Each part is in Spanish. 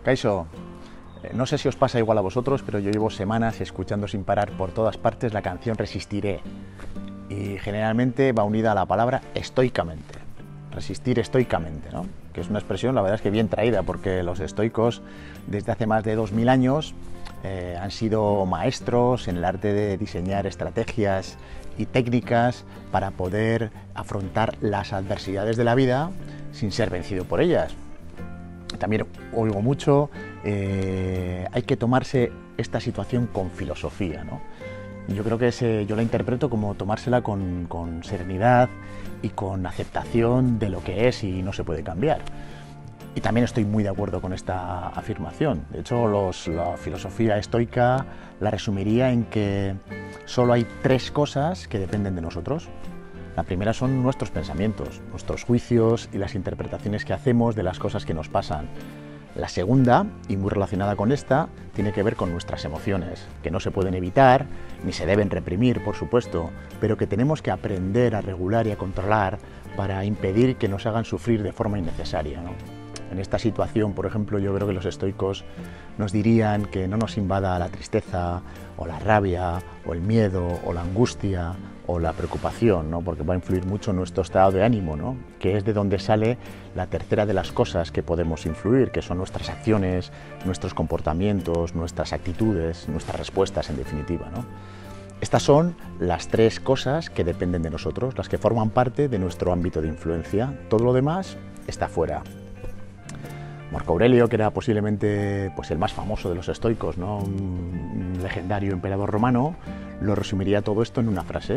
Kaixo, no sé si os pasa igual a vosotros, pero yo llevo semanas escuchando sin parar por todas partes la canción Resistiré. Y generalmente va unida a la palabra estoicamente. Resistir estoicamente, ¿no? Que es una expresión, la verdad es que bien traída, porque los estoicos desde hace más de 2000 años han sido maestros en el arte de diseñar estrategias y técnicas para poder afrontar las adversidades de la vida sin ser vencido por ellas. También oigo mucho, hay que tomarse esta situación con filosofía, ¿no? Yo creo que yo la interpreto como tomársela con serenidad y con aceptación de lo que es y no se puede cambiar. Y también estoy muy de acuerdo con esta afirmación. De hecho, la filosofía estoica la resumiría en que solo hay tres cosas que dependen de nosotros. La primera son nuestros pensamientos, nuestros juicios y las interpretaciones que hacemos de las cosas que nos pasan. La segunda, y muy relacionada con esta, tiene que ver con nuestras emociones, que no se pueden evitar, ni se deben reprimir, por supuesto, pero que tenemos que aprender a regular y a controlar para impedir que nos hagan sufrir de forma innecesaria, ¿no? En esta situación, por ejemplo, yo creo que los estoicos nos dirían que no nos invada la tristeza, o la rabia, o el miedo, o la angustia, o la preocupación, ¿no? Porque va a influir mucho en nuestro estado de ánimo, ¿no? Que es de donde sale la tercera de las cosas que podemos influir, que son nuestras acciones, nuestros comportamientos, nuestras actitudes, nuestras respuestas, en definitiva, ¿no? Estas son las tres cosas que dependen de nosotros, las que forman parte de nuestro ámbito de influencia. Todo lo demás está fuera. Marco Aurelio, que era posiblemente el más famoso de los estoicos, ¿no? Un legendario emperador romano, lo resumiría todo esto en una frase: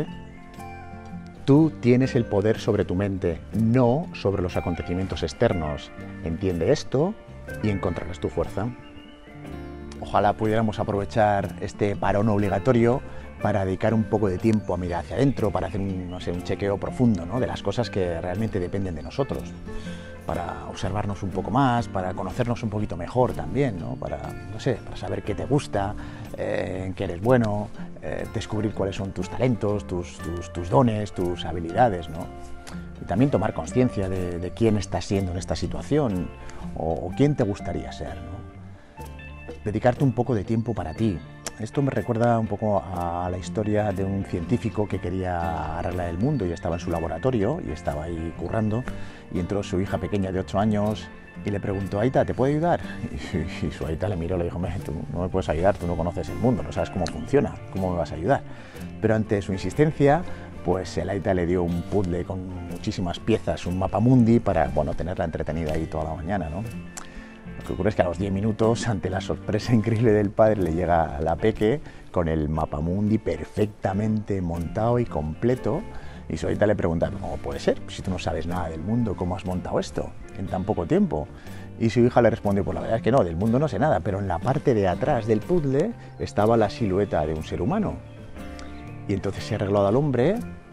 tú tienes el poder sobre tu mente, no sobre los acontecimientos externos. Entiende esto y encontrarás tu fuerza. Ojalá pudiéramos aprovechar este parón obligatorio para dedicar un poco de tiempo a mirar hacia adentro, para hacer un chequeo profundo, ¿no? De las cosas que realmente dependen de nosotros, para observarnos un poco más, para conocernos un poquito mejor también, ¿no? Para saber qué te gusta, en qué eres bueno, descubrir cuáles son tus talentos, tus dones, tus habilidades, ¿no? Y también tomar conciencia de quién estás siendo en esta situación o quién te gustaría ser, ¿no? Dedicarte un poco de tiempo para ti. Esto me recuerda un poco a la historia de un científico que quería arreglar el mundo y estaba en su laboratorio y estaba ahí currando, y entró su hija pequeña de 8 años y le preguntó: Aita, ¿te puedo ayudar? Y su Aita le miró y le dijo: tú no me puedes ayudar, tú no conoces el mundo, no sabes cómo funciona, ¿cómo me vas a ayudar? Pero ante su insistencia, pues el Aita le dio un puzzle con muchísimas piezas, un mapamundi, para tenerla entretenida ahí toda la mañana, ¿no? Lo que ocurre es que a los 10 minutos, ante la sorpresa increíble del padre, le llega la peque con el mapamundi perfectamente montado y completo, y su Aita le pregunta: ¿cómo puede ser? Si tú no sabes nada del mundo, ¿cómo has montado esto en tan poco tiempo? Y su hija le respondió: pues la verdad es que no, del mundo no sé nada, pero en la parte de atrás del puzzle estaba la silueta de un ser humano. Y entonces se ha arreglado al hombre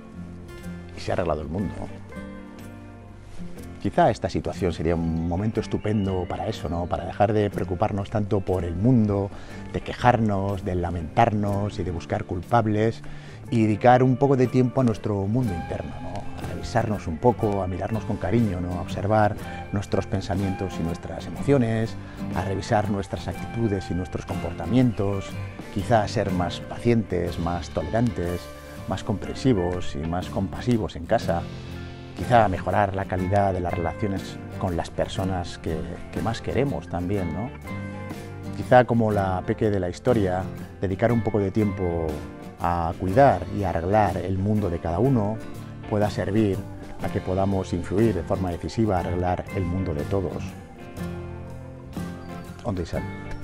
y se ha arreglado el mundo. Quizá esta situación sería un momento estupendo para eso, ¿no? Para dejar de preocuparnos tanto por el mundo, de quejarnos, de lamentarnos y de buscar culpables, y dedicar un poco de tiempo a nuestro mundo interno, ¿no? A revisarnos un poco, a mirarnos con cariño, ¿no? A observar nuestros pensamientos y nuestras emociones, a revisar nuestras actitudes y nuestros comportamientos, quizá a ser más pacientes, más tolerantes, más comprensivos y más compasivos en casa. Quizá mejorar la calidad de las relaciones con las personas que más queremos también, ¿no? Quizá, como la peque de la historia, dedicar un poco de tiempo a cuidar y arreglar el mundo de cada uno pueda servir a que podamos influir de forma decisiva a arreglar el mundo de todos. Ondo izan.